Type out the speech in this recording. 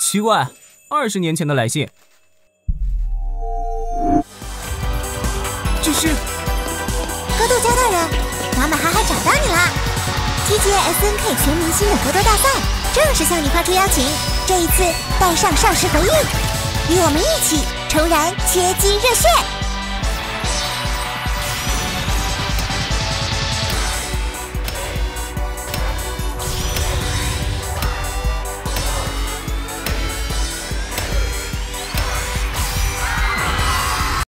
奇怪，20年前的来信。 这是格斗家大人，妈妈哈哈找到你啦！TGA SNK 全明星的格斗大赛正式向你发出邀请，这一次带上少时回忆，与我们一起重燃街机热血！